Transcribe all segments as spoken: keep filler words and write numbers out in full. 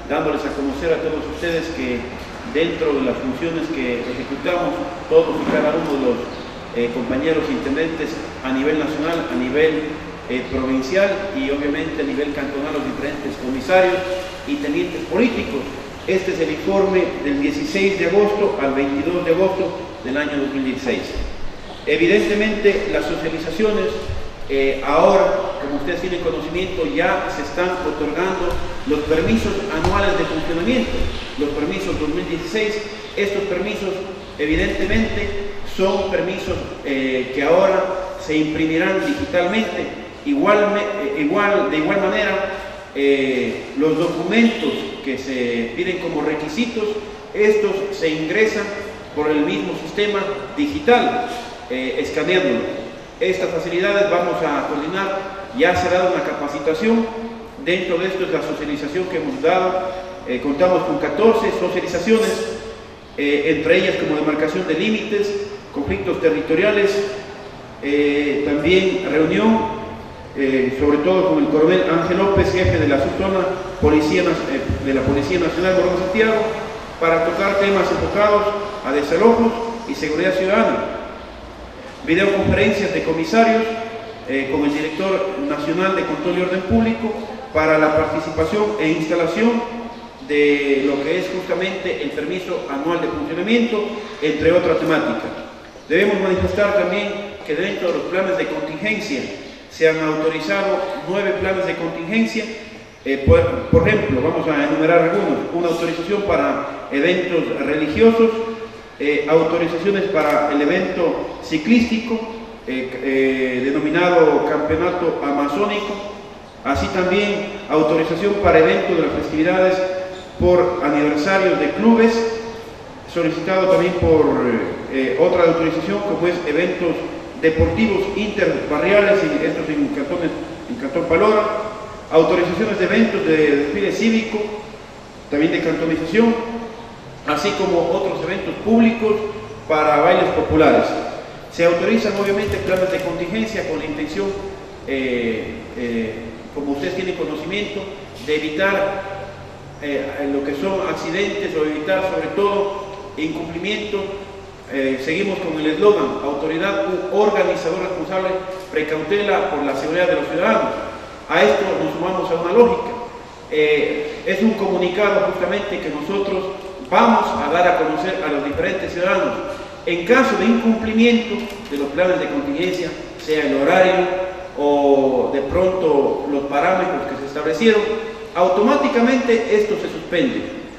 dándoles a conocer a todos ustedes que dentro de las funciones que ejecutamos, todos y cada uno de los eh, compañeros intendentes a nivel nacional, a nivel eh, provincial y obviamente a nivel cantonal, los diferentes comisarios y tenientes políticos. Este es el informe del dieciséis de agosto al veintidós de agosto del año dos mil dieciséis. Evidentemente, las socializaciones, eh, ahora, como ustedes tienen conocimiento, ya se están otorgando los permisos anuales de funcionamiento, los permisos dos mil dieciséis. Estos permisos, evidentemente, son permisos eh, que ahora se imprimirán digitalmente. Igual, eh, igual, de igual manera, eh, los documentos que se piden como requisitos, estos se ingresan por el mismo sistema digital, eh, escaneándolo. Estas facilidades vamos a coordinar, ya se ha dado una capacitación, dentro de esto es la socialización que hemos dado, eh, contamos con catorce socializaciones, eh, entre ellas como demarcación de límites, conflictos territoriales, eh, también reunión, Eh, sobre todo con el coronel Ángel López, jefe de la subzona Policía, eh, de la Policía Nacional Morón Santiago, para tocar temas enfocados a desalojos y seguridad ciudadana. Videoconferencias de comisarios eh, con el director nacional de Control y Orden Público para la participación e instalación de lo que es justamente el permiso anual de funcionamiento, entre otras temáticas. Debemos manifestar también que dentro de los planes de contingencia se han autorizado nueve planes de contingencia, eh, por, por ejemplo, vamos a enumerar algunos: una autorización para eventos religiosos, eh, autorizaciones para el evento ciclístico, eh, eh, denominado Campeonato Amazónico, así también autorización para eventos de las festividades por aniversarios de clubes, solicitado también por eh, otra autorización como es eventos deportivos interbarriales, y estos en Cantón, en Cantón Palora, autorizaciones de eventos de desfile cívico, también de cantonización, así como otros eventos públicos para bailes populares. Se autorizan obviamente planes de contingencia con la intención, eh, eh, como ustedes tienen conocimiento, de evitar eh, lo que son accidentes o evitar sobre todo incumplimiento. Eh, seguimos con el eslogan: autoridad u organizador responsable, precautela por la seguridad de los ciudadanos. A esto nos sumamos a una lógica. Eh, es un comunicado justamente que nosotros vamos a dar a conocer a los diferentes ciudadanos. En caso de incumplimiento de los planes de contingencia, sea el horario o de pronto los parámetros que se establecieron, automáticamente esto se suspende.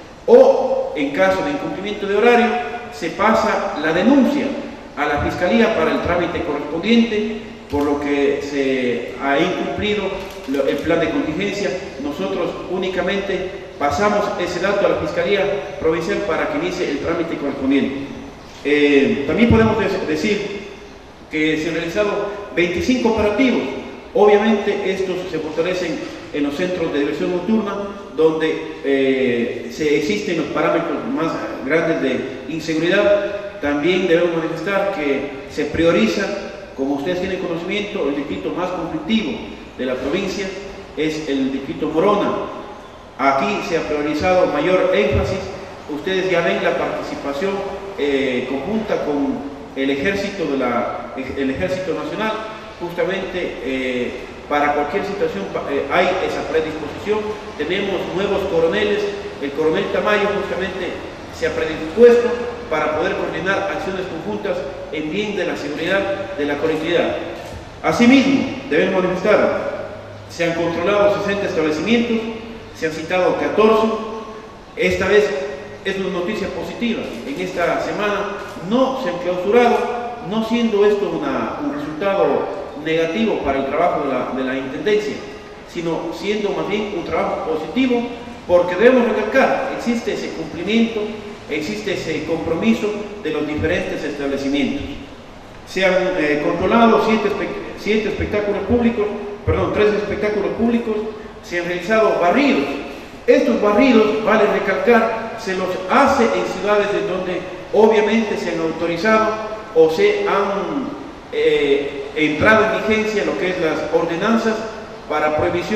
O en caso de incumplimiento de horario, se pasa la denuncia a la Fiscalía para el trámite correspondiente, por lo que se ha incumplido el plan de contingencia. Nosotros únicamente pasamos ese dato a la Fiscalía Provincial para que inicie el trámite correspondiente. Eh, también podemos decir que se han realizado veinticinco operativos. Obviamente estos se fortalecen en los centros de diversión nocturna, donde eh, se existen los parámetros más grandes de inseguridad. También debemos manifestar que se prioriza, como ustedes tienen conocimiento, el distrito más conflictivo de la provincia es el distrito Morona. Aquí se ha priorizado mayor énfasis. Ustedes ya ven la participación eh, conjunta con el ejército, de la, el ejército nacional, justamente eh, para cualquier situación eh, hay esa predisposición. Tenemos nuevos coroneles. El coronel Tamayo justamente se ha predispuesto para poder coordinar acciones conjuntas en bien de la seguridad de la colectividad. Asimismo, debemos manifestar, se han controlado sesenta establecimientos, se han citado catorce. Esta vez es una noticia positiva. En esta semana no se han clausurado, no siendo esto una, un resultado negativo para el trabajo de la, de la Intendencia, sino siendo más bien un trabajo positivo, porque debemos recalcar, existe ese cumplimiento, existe ese compromiso de los diferentes establecimientos. Se han eh, controlado siete, siete espectáculos públicos, perdón, tres espectáculos públicos, se han realizado barridos. Estos barridos, vale recalcar, se los hace en ciudades en donde obviamente se han autorizado o se han eh, entrado en vigencia lo que es las ordenanzas para prohibición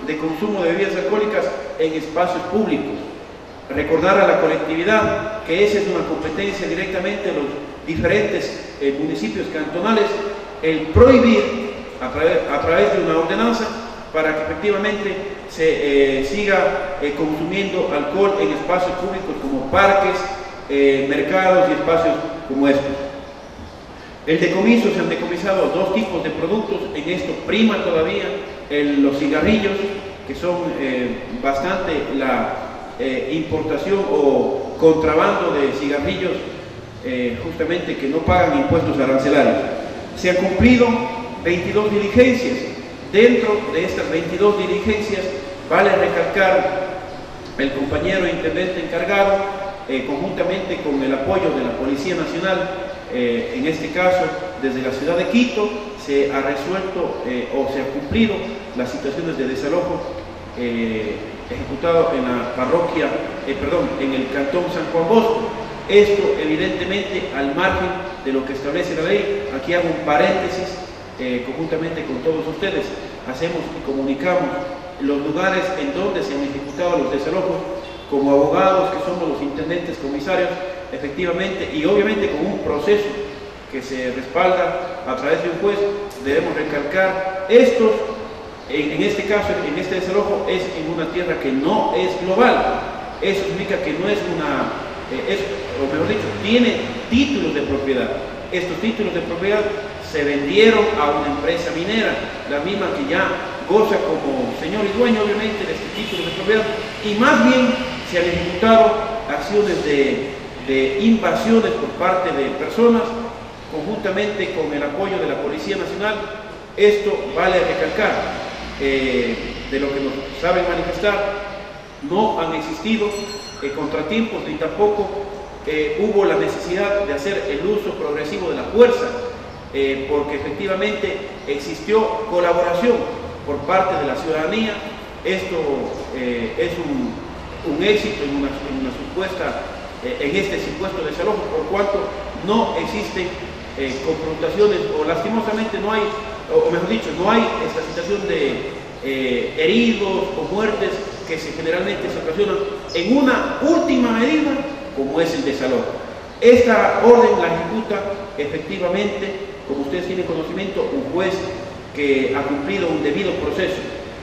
de consumo de bebidas alcohólicas en espacios públicos. Recordar a la colectividad que esa es una competencia directamente de los diferentes eh, municipios cantonales, el prohibir a través, a través de una ordenanza para que efectivamente se eh, siga eh, consumiendo alcohol en espacios públicos como parques, eh, mercados y espacios como estos. El decomiso, se han decomisado dos tipos de productos, en esto prima todavía el, los cigarrillos, que son eh, bastante la eh, importación o contrabando de cigarrillos eh, justamente que no pagan impuestos arancelarios. Se han cumplido veintidós diligencias. Dentro de estas veintidós diligencias, vale recalcar el compañero intendente encargado, eh, conjuntamente con el apoyo de la Policía Nacional, eh, en este caso desde la ciudad de Quito, se ha resuelto eh, o se ha cumplido las situaciones de desalojo eh, ejecutado en la parroquia, eh, perdón, en el cantón San Juan Bosco. Esto evidentemente al margen de lo que establece la ley. Aquí hago un paréntesis. Eh, conjuntamente con todos ustedes, hacemos y comunicamos los lugares en donde se han ejecutado los desalojos, como abogados que somos los intendentes comisarios, efectivamente, y obviamente con un proceso que se respalda a través de un juez. Debemos recalcar, estos, en, en este caso, en este desalojo, es en una tierra que no es global. Eso significa que no es una, eh, es, o mejor dicho, tiene títulos de propiedad. Estos títulos de propiedad se vendieron a una empresa minera, la misma que ya goza como señor y dueño obviamente de este título de propiedad, y más bien se han ejecutado acciones de, de invasiones por parte de personas, conjuntamente con el apoyo de la Policía Nacional. Esto vale recalcar, eh, de lo que nos saben manifestar, no han existido eh, contratiempos ni tampoco eh, hubo la necesidad de hacer el uso progresivo de la fuerza. Eh, porque efectivamente existió colaboración por parte de la ciudadanía. Esto eh, es un, un éxito en una, en una supuesta, eh, en este supuesto desalojo, por cuanto no existen eh, confrontaciones o lastimosamente no hay, o mejor dicho, no hay esta situación de eh, heridos o muertes que se, generalmente se ocasionan en una última medida como es el desalojo. Esta orden la ejecuta efectivamente, como ustedes tienen conocimiento, un juez que ha cumplido un debido proceso.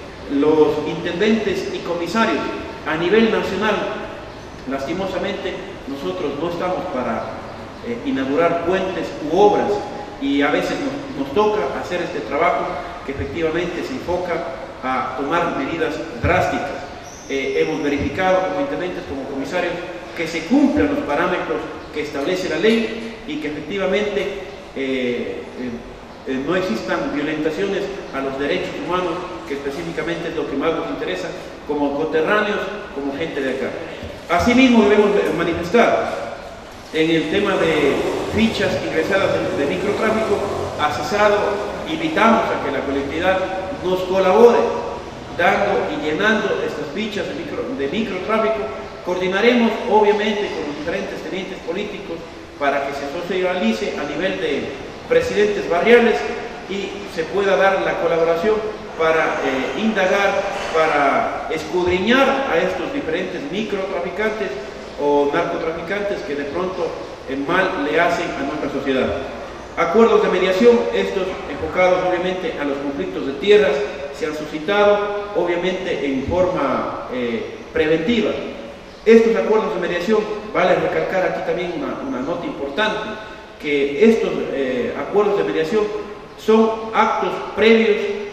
Los intendentes y comisarios a nivel nacional, lastimosamente, nosotros no estamos para eh, inaugurar puentes u obras, y a veces nos, nos toca hacer este trabajo que efectivamente se enfoca a tomar medidas drásticas. Eh, hemos verificado como intendentes, como comisarios, que se cumplan los parámetros que establece la ley y que efectivamente Eh, eh, eh, no existan violentaciones a los derechos humanos, que específicamente es lo que más nos interesa como coterráneos, como gente de acá. Asimismo debemos manifestar en el tema de fichas ingresadas de, de microtráfico, ha cesado. Invitamos a que la colectividad nos colabore dando y llenando estas fichas de, micro, de microtráfico. Coordinaremos obviamente con los diferentes tenientes políticos para que se socialice a nivel de presidentes barriales y se pueda dar la colaboración para eh, indagar, para escudriñar a estos diferentes microtraficantes o narcotraficantes que de pronto en mal le hacen a nuestra sociedad. Acuerdos de mediación, estos enfocados obviamente a los conflictos de tierras, se han suscitado obviamente en forma eh, preventiva. Estos acuerdos de mediación, vale recalcar aquí también una, una nota importante, que estos eh, acuerdos de mediación son actos previos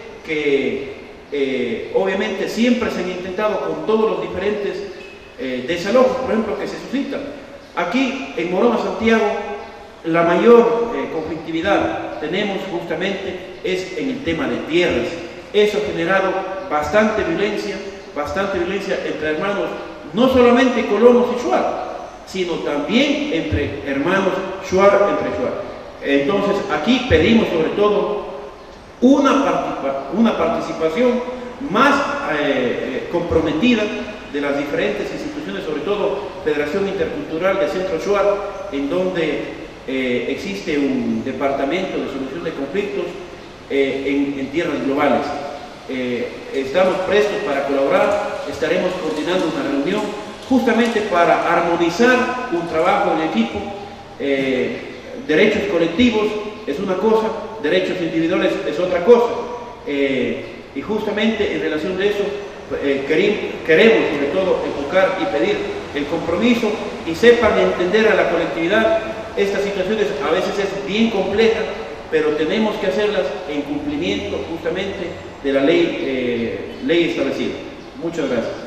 que eh, obviamente siempre se han intentado con todos los diferentes eh, desalojos, por ejemplo, que se suscitan. Aquí en Morona, Santiago, la mayor eh, conflictividad tenemos justamente es en el tema de tierras. Eso ha generado bastante violencia, bastante violencia entre hermanos, no solamente colonos y shuar, sino también entre hermanos shuar, entre shuar. Entonces aquí pedimos sobre todo una, participa una participación más eh, comprometida de las diferentes instituciones, sobre todo Federación Intercultural de Centro Shuar, en donde eh, existe un departamento de solución de conflictos eh, en, en tierras globales. eh, estamos prestos para colaborar, estaremos coordinando una reunión justamente para armonizar un trabajo en equipo. Eh, derechos colectivos es una cosa, derechos individuales es otra cosa, eh, y justamente en relación de eso eh, queremos sobre todo enfocar y pedir el compromiso y sepan entender a la colectividad. Estas situaciones a veces es bien compleja, pero tenemos que hacerlas en cumplimiento justamente de la ley, eh, ley establecida. Muchas gracias.